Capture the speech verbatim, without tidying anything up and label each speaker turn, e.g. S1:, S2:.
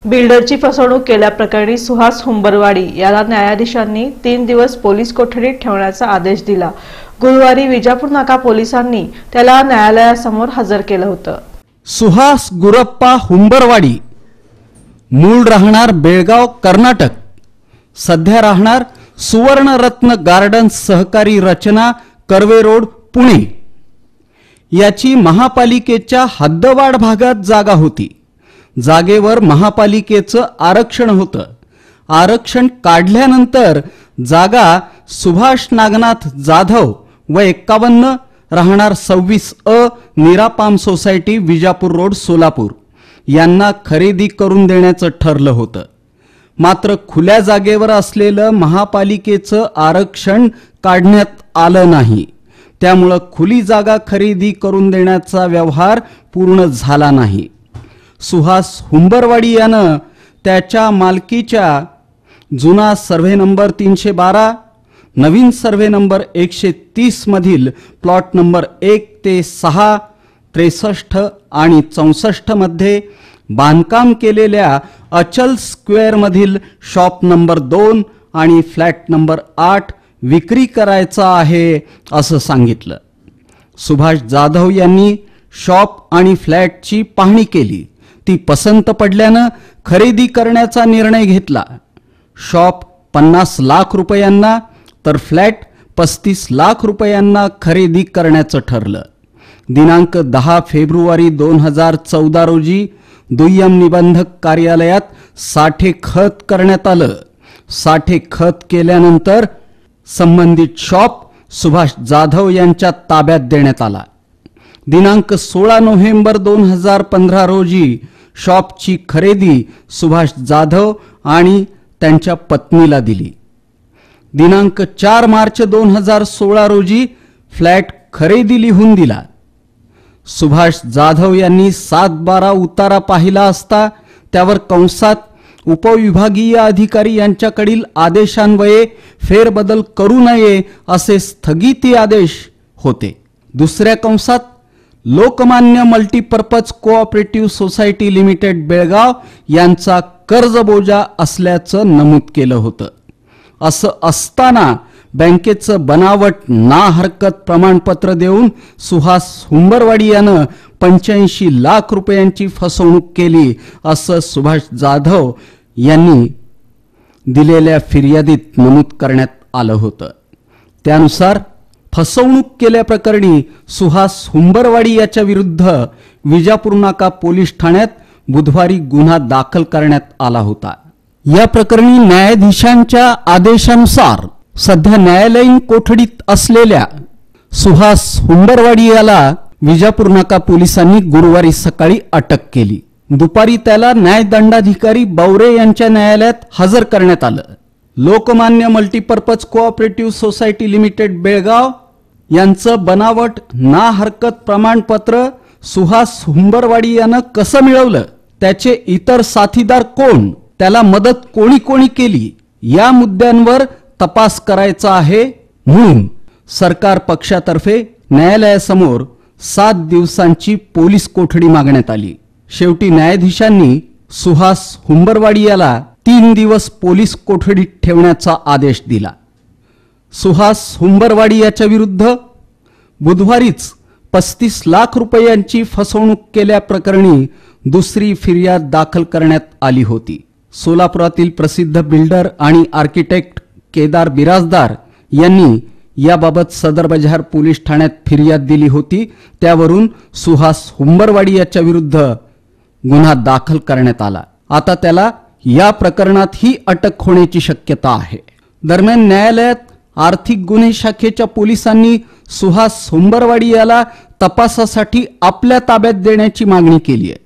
S1: बिल्डरची फसवणूक केल्याप्रकरणी सुहास हुंबरवाडी याला न्यायाधीशांनी तीन दिवस पोलीस कोठडीत ठेवण्याचा आदेश दिला। गुरुवारी विजापूर नाका पोलिसांनी त्याला न्यायालयासमोर हजर केलं होतं।
S2: सुहास गुरप्पा हुंबरवाडी मूळ राहणार बेळगाव कर्नाटक, सध्या राहणार सुवर्णरत्न गार्डन्स सहकारी रचना कर्वे रोड पुणे। याची महापालिकेच्या हद्दवाढ भागात जागा होती। जागेवर महापालिकेचं आरक्षण होतं। आरक्षण काढल्यानंतर जागा सुभाष नागनाथ जाधव व एक्कावन्न राहणार सव्वीस अ निरापाम सोसायटी विजापूर रोड सोलापूर यांना खरेदी करून देण्याचं ठरलं होतं। मात्र खुल्या जागेवर असलेलं महापालिकेचं आरक्षण काढण्यात आलं नाही, त्यामुळे खुली जागा खरेदी करून देण्याचा व्यवहार पूर्ण झाला नाही। सुहास हुंबरवाडी यानं त्याच्या मालकीच्या जुना सर्वे नंबर तीनशे बारा, नवीन सर्वे नंबर एकशे तीस मधील प्लॉट नंबर एक ते सहा, त्रेसष्ट आणि चौसष्ट मध्ये बांधकाम केलेल्या अचल स्क्वेअर मधील शॉप नंबर दोन आणि फ्लॅट नंबर आठ विक्री करायचा आहे असं सांगितलं। सुभाष जाधव यांनी शॉप आणि फ्लॅटची पाहणी केली। ती पसंत पडल्यानं खरेदी करण्याचा निर्णय घेतला। शॉप पन्नास लाख रुपयांना तर फ्लॅट पस्तीस लाख रुपयांना खरेदी करण्याचं ठरलं। दिनांक दहा फेब्रुवारी दोन हजार चौदा रोजी दुय्यम निबंधक कार्यालयात साठे खत करण्यात आलं। साठे खत केल्यानंतर संबंधित शॉप सुभाष जाधव यांच्या ताब्यात देण्यात आला। दिनांक सोळा नोव्हेंबर दोन हजार पंधरा रोजी शॉपची खरेदी सुभाष जाधव आणि त्यांच्या पत्नीला दिली। दिनांक चार मार्च दोन हजार सोळा रोजी फ्लॅट खरेदी लिहून दिला। सुभाष जाधव यांनी सात बारा उतारा पाहिला असता त्यावर कंसात उपविभागीय अधिकारी यांच्याकडील आदेशान्वये फेरबदल करू नये असे स्थगिती आदेश होते। दुसऱ्या कंसात Lokmanya multipurpose cooperative society limited Belgaum यांचा कर्जबोजा असल्याचं नमूद केलं होतं। असं असताना बँकेचं बनावट ना हरकत प्रमाणपत्र देऊन सुहास हुंबरवाडी यानं पंच्याऐंशी लाख रुपयांची फसवणूक केली असं सुभाष जाधव यांनी दिलेल्या फिर्यादीत नमूद करण्यात आलं होतं। त्यानुसार फसवणूक केल्याप्रकरणी सुहास हुंबरवाडी याच्या विरुद्ध विजापूर नाका पोलीस ठाण्यात बुधवारी गुन्हा दाखल करण्यात आला होता। या प्रकरणी न्यायाधीशांच्या आदेशानुसार सध्या न्यायालयीन कोठडीत असलेल्या सुहास हुंबरवाडी याला विजापूर नाका पोलिसांनी गुरुवारी सकाळी अटक केली। दुपारी त्याला न्यायदंडाधिकारी बौरे यांच्या न्यायालयात हजर करण्यात आलं। Lokmanya multipurpose cooperative society limited Belgaum यांचं बनावट ना हरकत प्रमाणपत्र सुहास हुंबरवाडी यानं कसं मिळवलं, त्याचे इतर साथीदार कोण, त्याला मदत कोणी कोणी केली या मुद्द्यांवर तपास करायचा आहे म्हणून सरकार पक्षातर्फे न्यायालयासमोर सात दिवसांची पोलीस कोठडी मागण्यात आली। शेवटी न्यायाधीशांनी सुहास हुंबरवाडी याला तीन दिवस पोलीस कोठडीत ठेवण्याचा आदेश दिला। सुहास हुंबरवाडी याच्या विरुद्ध बुधवारीच पस्तीस लाख रुपयांची फसवणूक केल्याप्रकरणी दुसरी फिर्याद दाखल करण्यात आली होती। सोलापुरातील प्रसिद्ध बिल्डर आणि आर्किटेक्ट केदार बिराजदार यांनी याबाबत सदर बजार पोलीस ठाण्यात फिर्याद दिली होती। त्यावरून सुहास हुंबरवाडी याच्या विरुद्ध गुन्हा दाखल करण्यात आला। आता त्याला या प्रकरणातही अटक होण्याची शक्यता आहे। दरम्यान न्यायालयात आर्थिक गुन्हे शाखेच्या पोलिसांनी सुहास हुंबरवाडी याला तपासासाठी आपल्या ताब्यात देण्याची मागणी केली आहे।